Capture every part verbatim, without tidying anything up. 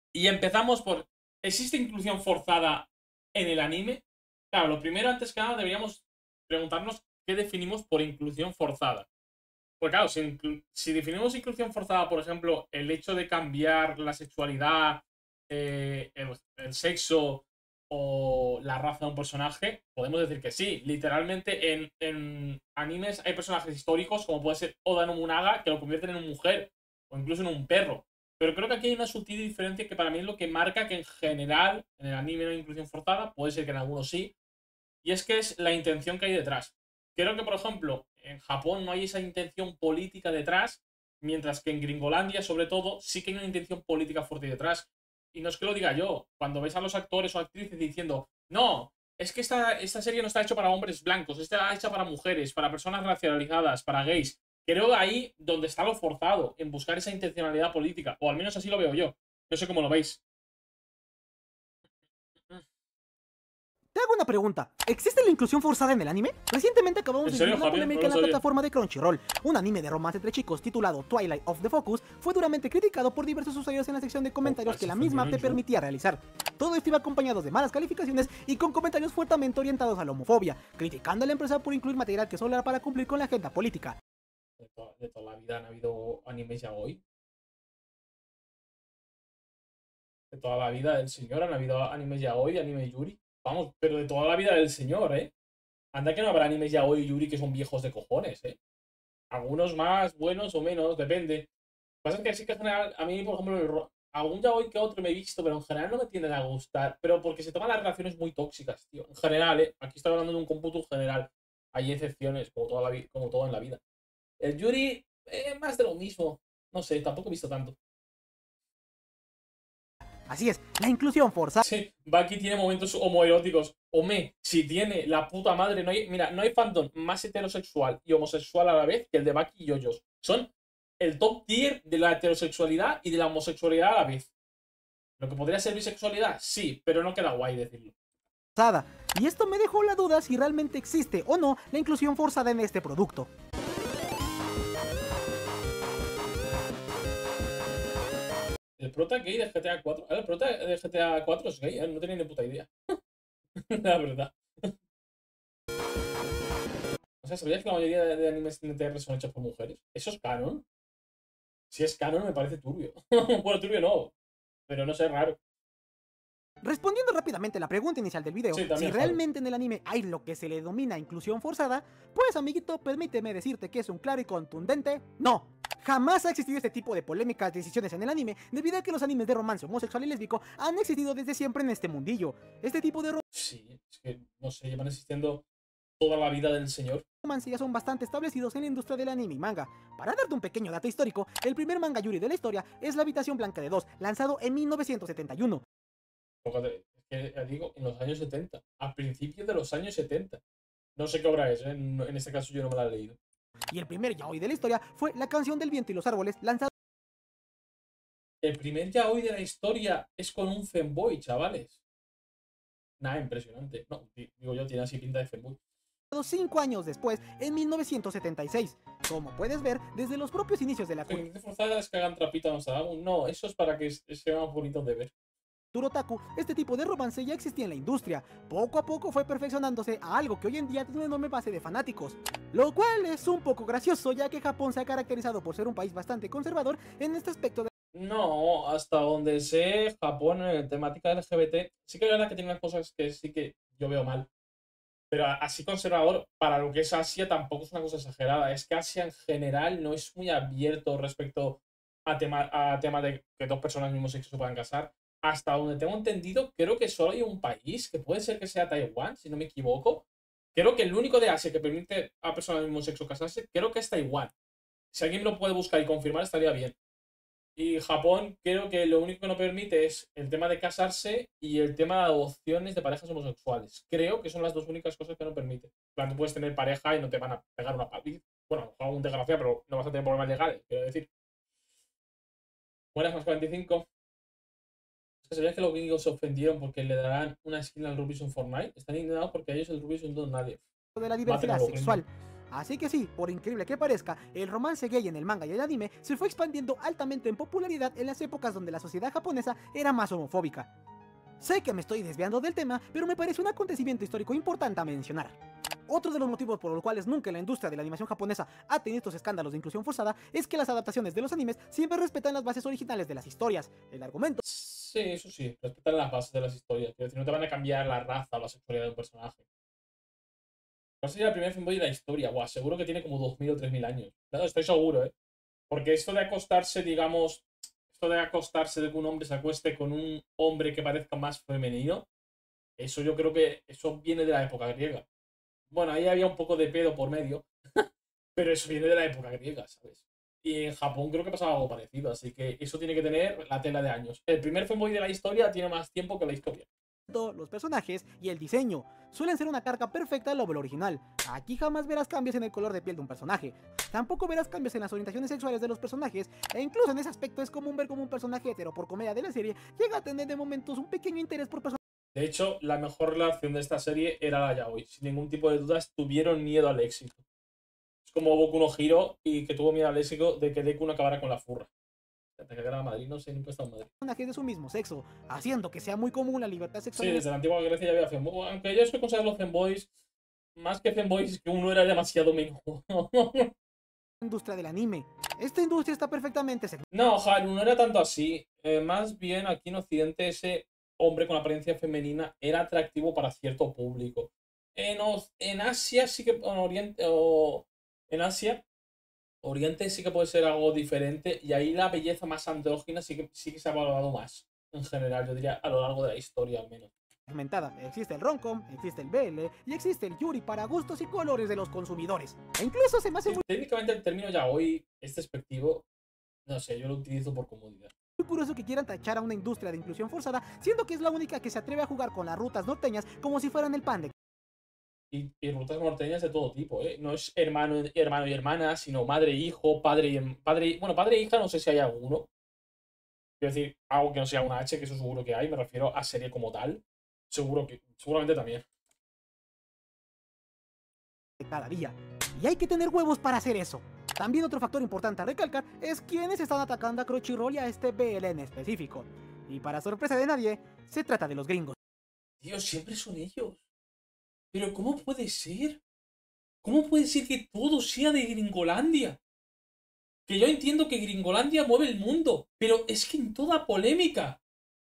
Y empezamos por, ¿existe inclusión forzada en el anime? Claro, lo primero, antes que nada, deberíamos preguntarnos qué definimos por inclusión forzada. Pues claro, si, si definimos inclusión forzada, por ejemplo, el hecho de cambiar la sexualidad, eh, el, el sexo o la raza de un personaje, podemos decir que sí. Literalmente en, en animes hay personajes históricos, como puede ser Oda Nobunaga, que lo convierten en una mujer o incluso en un perro. Pero creo que aquí hay una sutil diferencia que para mí es lo que marca que en general en el anime no hay inclusión forzada, puede ser que en algunos sí, y es que es la intención que hay detrás. Creo que, por ejemplo, en Japón no hay esa intención política detrás, mientras que en Gringolandia, sobre todo, sí que hay una intención política fuerte detrás. Y no es que lo diga yo, cuando ves a los actores o actrices diciendo, no, es que esta, esta serie no está hecha para hombres blancos, está hecha para mujeres, para personas racializadas, para gays. Creo ahí donde está lo forzado, en buscar esa intencionalidad política, o al menos así lo veo yo. No sé cómo lo veis. Te hago una pregunta. ¿Existe la inclusión forzada en el anime? Recientemente acabamos ¿En de serio, vivir una Javier? No polémica lo en la sabía. plataforma de Crunchyroll. Un anime de romance entre chicos titulado Twilight of the Focus fue duramente criticado por diversos usuarios en la sección de comentarios Oh, que se la misma ofendieron te yo. permitía realizar. Todo esto iba acompañado de malas calificaciones y con comentarios fuertemente orientados a la homofobia, criticando a la empresa por incluir material que solo era para cumplir con la agenda política. De, to de toda la vida han habido animes yaoi. De toda la vida del señor han habido animes yaoi, anime yuri. Vamos, pero de toda la vida del señor, ¿eh? Anda que no habrá animes yaoi y yuri que son viejos de cojones, ¿eh? Algunos más buenos o menos, depende. Lo que pasa es que sí que en general, a mí, por ejemplo, el ro- algún yaoi que otro me he visto, pero en general no me tienden a gustar. Pero porque se toman las relaciones muy tóxicas, tío. En general, ¿eh? Aquí estoy hablando de un cómputo general. Hay excepciones, como, toda la vi- como todo en la vida. El yuri, eh, más de lo mismo. No sé, tampoco he visto tanto. Así es, la inclusión forzada. Sí, Bucky tiene momentos homoeróticos. Ome, si tiene la puta madre, no hay, mira, no hay fandom más heterosexual y homosexual a la vez que el de Bucky y Yoyos. Son el top tier de la heterosexualidad y de la homosexualidad a la vez. Lo que podría ser bisexualidad, sí, pero no queda guay decirlo. Y esto me dejó la duda si realmente existe o no la inclusión forzada en este producto. El prota gay de G T A cuatro. El prota de G T A cuatro es gay, ¿eh? No tenía ni puta idea. La verdad. O sea, ¿sabías que la mayoría de, de animes N T R son hechos por mujeres? ¿Eso es canon? Si es canon, me parece turbio. Bueno, turbio no, pero no sé, raro. Respondiendo rápidamente a la pregunta inicial del video, Sí, si también, Javi. realmente en el anime hay lo que se le denomina inclusión forzada, pues amiguito, permíteme decirte que es un claro y contundente no. Jamás ha existido este tipo de polémicas decisiones en el anime, debido a que los animes de romance homosexual y lésbico han existido desde siempre en este mundillo. Este tipo de Sí, es que, no sé, llevan existiendo toda la vida del señor. romance ya son bastante establecidos en la industria del anime y manga. Para darte un pequeño dato histórico, el primer manga yuri de la historia es La Habitación Blanca de Dos, lanzado en mil novecientos setenta y uno. Fíjate, es que ya digo, en los años setenta, a principios de los años setenta. No sé qué obra es, ¿eh? En, en este caso yo no me la he leído. Y el primer yaoi de la historia fue La Canción del Viento y los Árboles, lanzado El primer yaoi de la historia es con un femboy, chavales. Nada, impresionante. No, digo yo, tiene así pinta de femboy. cinco años después, en mil novecientos setenta y seis. Como puedes ver, desde los propios inicios de la ¿Qué forzadas que hagan trapito a Nostradamus? No, eso es para que sea más bonito de ver. cultura otaku, este tipo de romance ya existía en la industria. Poco a poco fue perfeccionándose a algo que hoy en día tiene una enorme base de fanáticos. Lo cual es un poco gracioso, ya que Japón se ha caracterizado por ser un país bastante conservador en este aspecto de No, hasta donde sé, Japón en temática L G B T, sí que es verdad que tiene unas cosas que sí que yo veo mal. Pero así conservador, para lo que es Asia, tampoco es una cosa exagerada. Es que Asia en general no es muy abierto respecto a tema, a tema de que dos personas del mismo sexo se puedan casar. Hasta donde tengo entendido, creo que solo hay un país, que puede ser que sea Taiwán, si no me equivoco. Creo que el único de Asia que permite a personas del mismo sexo casarse, creo que es Taiwán. Si alguien lo puede buscar y confirmar, estaría bien. Y Japón creo que lo único que no permite es el tema de casarse y el tema de adopciones de parejas homosexuales. Creo que son las dos únicas cosas que no permite. En plan, tú puedes tener pareja y no te van a pegar una paliza. Bueno, a un desgraciado, pero no vas a tener problemas legales, quiero decir. Buenas más cuarenta y cinco. Es que sabías que los gringos se ofendieron porque le darán una skin al Rubius en Fortnite. Están indignados porque a ellos el Rubius no es nadie. de la Maten a diversidad los gringos. sexual. Así que sí, por increíble que parezca, el romance gay en el manga y el anime se fue expandiendo altamente en popularidad en las épocas donde la sociedad japonesa era más homofóbica. Sé que me estoy desviando del tema, pero me parece un acontecimiento histórico importante a mencionar. Otro de los motivos por los cuales nunca la industria de la animación japonesa ha tenido estos escándalos de inclusión forzada es que las adaptaciones de los animes siempre respetan las bases originales de las historias, el argumento. Sí, eso sí, respetan las bases de las historias. Quiero decir, no te van a cambiar la raza o la sexualidad de un personaje. ¿Cuál sería el primer fanboy de la historia? Buah, seguro que tiene como dos mil o tres mil años. No, estoy seguro, ¿eh? Porque esto de acostarse, digamos, esto de acostarse de que un hombre se acueste con un hombre que parezca más femenino, eso yo creo que eso viene de la época griega. Bueno, ahí había un poco de pedo por medio, pero eso viene de la época griega, ¿sabes? Y en Japón creo que pasaba algo parecido, así que eso tiene que tener la tela de años. El primer fanboy de la historia tiene más tiempo que la historia. Los personajes y el diseño suelen ser una carga perfecta al novel original. Aquí jamás verás cambios en el color de piel de un personaje. Tampoco verás cambios en las orientaciones sexuales de los personajes, e incluso en ese aspecto es común ver como un personaje hetero por comedia de la serie llega a tener de momentos un pequeño interés por personajes. De hecho, la mejor relación de esta serie era la yaoi. Sin ningún tipo de dudas, tuvieron miedo al éxito. Es como Boku no Hero y que tuvo miedo al éxito de que Deku no acabara con la furra. Hasta que era Madrid, no sé, nunca he estado en Madrid. Personajes de su mismo sexo, haciendo que sea muy común la libertad sexual. Sí, desde la antigua Grecia ya había fanboys. Aunque yo soy considerado los fanboys, más que fanboys, que uno era demasiado menudo. Industria del anime. Esta industria está perfectamente segmentada. No, Haru, no era tanto así. Eh, más bien aquí en Occidente ese hombre con apariencia femenina era atractivo para cierto público. En, en Asia sí que... En Oriente... O, en Asia... Oriente sí que puede ser algo diferente y ahí la belleza más andrógina sí que, sí que se ha valorado más, en general, yo diría a lo largo de la historia al menos. Segmentada. Existe el romcom, existe el B L y existe el yuri para gustos y colores de los consumidores. E incluso se me hace Sí, muy... técnicamente el término yaoi es despectivo, no sé, yo lo utilizo por comodidad. muy curioso que quieran tachar a una industria de inclusión forzada, siendo que es la única que se atreve a jugar con las rutas norteñas como si fueran el pan de... Y, y rutas norteñas de todo tipo, ¿eh? No es hermano, hermano y hermana, sino madre, hijo, padre y... Padre, bueno, padre e hija no sé si hay alguno. Quiero decir, algo que no sea una H, que eso seguro que hay, me refiero a serie como tal. Seguro que, seguramente también. cada día. Y hay que tener huevos para hacer eso. También otro factor importante a recalcar es quienes están atacando a Crunchyroll y a este B L en específico. Y para sorpresa de nadie, se trata de los gringos. Tío, siempre son ellos. Pero ¿cómo puede ser? ¿Cómo puede ser que todo sea de Gringolandia? Que yo entiendo que Gringolandia mueve el mundo, pero es que en toda polémica.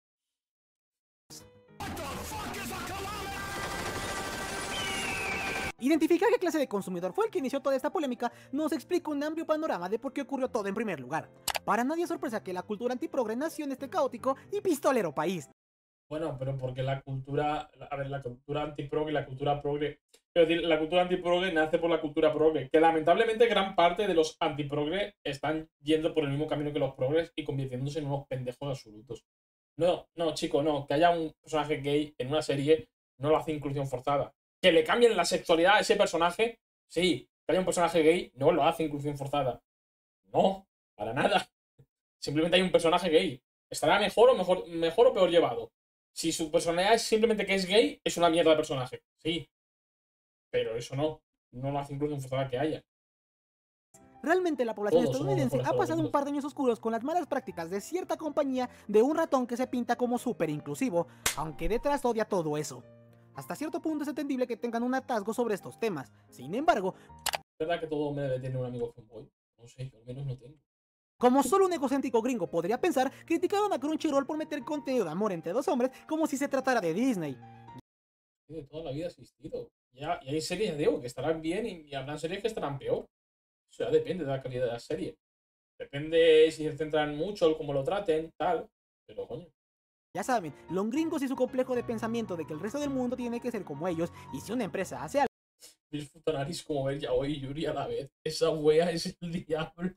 Identificar qué clase de consumidor fue el que inició toda esta polémica nos explica un amplio panorama de por qué ocurrió todo en primer lugar. Para nadie es sorpresa que la cultura antiprogre nació en este caótico y pistolero país. Bueno, pero porque la cultura, a ver, la cultura antiprogre y la cultura progre, pero decir, la cultura antiprogre nace por la cultura progre, que lamentablemente gran parte de los antiprogre están yendo por el mismo camino que los progres y convirtiéndose en unos pendejos absolutos. No, no, chico, no, que haya un personaje gay en una serie no lo hace inclusión forzada. Que le cambien la sexualidad a ese personaje, sí, que haya un personaje gay no lo hace inclusión forzada. No, para nada. Simplemente hay un personaje gay. ¿Estará mejor o mejor, mejor o peor llevado? Si su personalidad es simplemente que es gay, es una mierda de personaje. Sí. Pero eso no. No lo hace inclusión forzada que haya. Realmente la población Todos somos estadounidense mejores ha pasado que un par de años oscuros con las malas prácticas de cierta compañía de un ratón que se pinta como súper inclusivo, aunque detrás odia todo eso. Hasta cierto punto es entendible que tengan un atasgo sobre estos temas. Sin embargo, ¿Es verdad que todo hombre debe tener un amigo fanboy? No sé, yo al menos no tengo. como solo un egocéntrico gringo podría pensar, criticaron a Crunchyroll por meter contenido de amor entre dos hombres como si se tratara de Disney. De toda la vida ha existido. Ya, y hay series, digo, que estarán bien y, y habrán series que estarán peor. Eso ya depende de la calidad de la serie. Depende si se centran mucho, cómo lo traten, tal. Pero coño. Ya saben, los gringos y su complejo de pensamiento de que el resto del mundo tiene que ser como ellos, y si una empresa hace algo... Disfrutaréis como ver yaoi y Yuri a la vez. Esa wea es el diablo.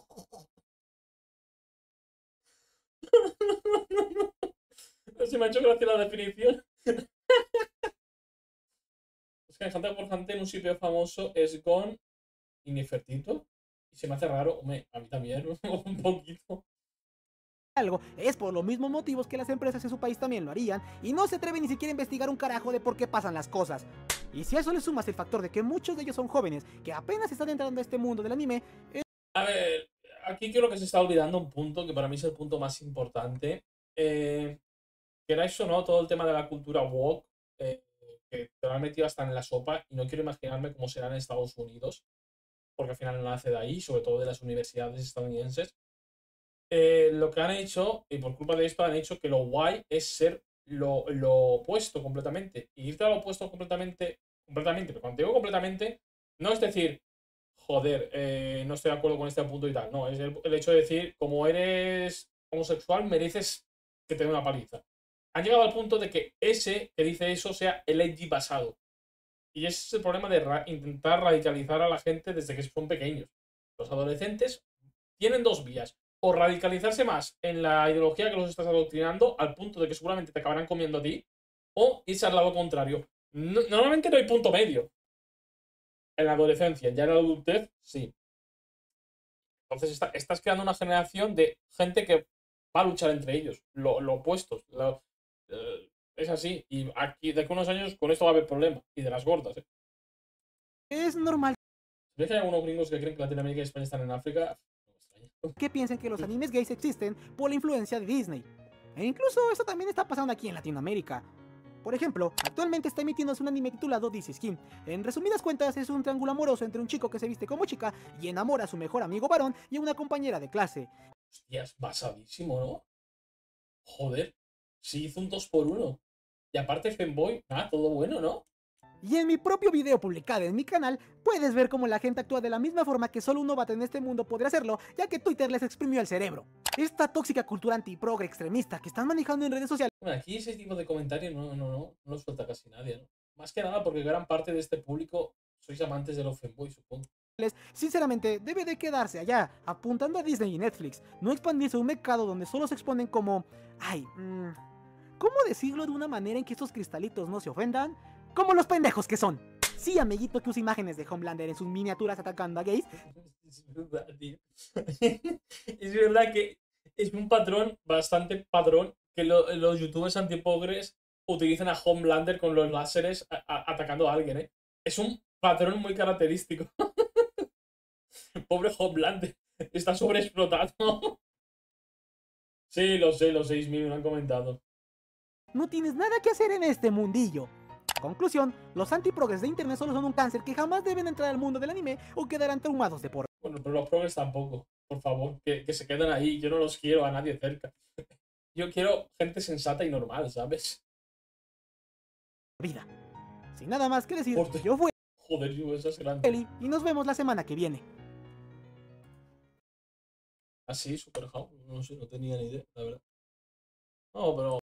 Se me ha hecho gracia la definición. Es que en Hunter por Hunter un sitio famoso es Gon y Nefertito. Y se me hace raro, hombre, a mí también, un poquito. algo, es por los mismos motivos que las empresas en su país también lo harían, y no se atreven ni siquiera a investigar un carajo de por qué pasan las cosas. Y si a eso le sumas el factor de que muchos de ellos son jóvenes que apenas están entrando a este mundo del anime, eh, A ver, aquí creo que se está olvidando un punto que para mí es el punto más importante. Eh, queráis o no, todo el tema de la cultura woke, eh, que te lo han metido hasta en la sopa y no quiero imaginarme cómo será en Estados Unidos, porque al final nace de ahí, sobre todo de las universidades estadounidenses. Eh, lo que han hecho, y por culpa de esto han hecho que lo guay es ser lo, lo opuesto completamente. Y irte a lo opuesto completamente, completamente, pero cuando digo completamente, no es decir, joder, eh, no estoy de acuerdo con este punto y tal. No, es el, el hecho de decir, como eres homosexual, mereces que te dé una paliza. Han llegado al punto de que ese que dice eso sea el edgy basado. Y ese es el problema de ra intentar radicalizar a la gente desde que son pequeños. Los adolescentes tienen dos vías. O radicalizarse más en la ideología que los estás adoctrinando al punto de que seguramente te acabarán comiendo a ti. O irse al lado contrario. No, normalmente no hay punto medio. En la adolescencia, ya en la adultez, sí. Entonces está, estás creando una generación de gente que va a luchar entre ellos. Lo, lo opuestos. Lo, eh, es así. Y aquí, de aquí a unos años, con esto va a haber problemas. Y de las gordas, ¿eh? es normal ¿Ves que hay algunos gringos que creen que Latinoamérica y España están en África? No me extraña. que piensen que los animes gays existen por la influencia de Disney. E incluso eso también está pasando aquí en Latinoamérica. Por ejemplo, actualmente está emitiéndose un anime titulado This is Kim. En resumidas cuentas, es un triángulo amoroso entre un chico que se viste como chica y enamora a su mejor amigo varón y a una compañera de clase. Hostias, basadísimo, ¿no? Joder, sí hizo un dos por uno. Y aparte Femboy, nada, todo bueno, ¿no? Y en mi propio video publicado en mi canal, puedes ver cómo la gente actúa de la misma forma que solo un novato en este mundo podría hacerlo, ya que Twitter les exprimió el cerebro. Esta tóxica cultura antiprogre extremista que están manejando en redes sociales. Bueno, aquí ese tipo de comentarios no, no, no, no lo suelta casi nadie, ¿no? Más que nada porque gran parte de este público sois amantes de los Femboy, supongo. Sinceramente, debe de quedarse allá, apuntando a Disney y Netflix, no expandirse a un mercado donde solo se exponen como... Ay, mmm, ¿cómo decirlo de una manera en que estos cristalitos no se ofendan? Como los pendejos que son. Sí, amiguito, que usa imágenes de Homelander en sus miniaturas atacando a gays. Es verdad, tío. Es verdad que es un patrón, bastante patrón, que lo, los youtubers antipogres utilizan a Homelander con los láseres a, a, atacando a alguien, ¿eh? Es un patrón muy característico. Pobre Homelander, está sobreexplotado. Sí, lo sé, lo sé, Ismi, me lo han comentado. No tienes nada que hacer en este mundillo. Conclusión, los antiprogres de internet solo son un cáncer que jamás deben entrar al mundo del anime o quedarán traumados de por Bueno, pero los progres tampoco, por favor, que, que se queden ahí. Yo no los quiero a nadie cerca. Yo quiero gente sensata y normal, ¿sabes? vida. Sin nada más que decir, Joder. yo fui Joder, yo esas grandes. Eli y nos vemos la semana que viene. Así, super how. No sé, no tenía ni idea, la verdad. No, pero